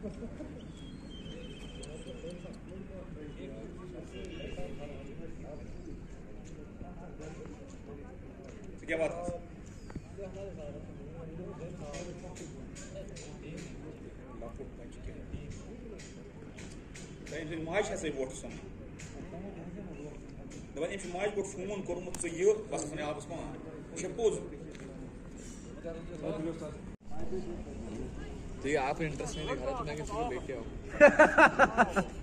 क्या बात माज वोट सन दपान अम माज पे फोन कोर्मुत यह बस आबस पान यह पोज तो ये आप इंटरेस्ट नहीं दिखा रहे तो मैं किसी को लेके आओ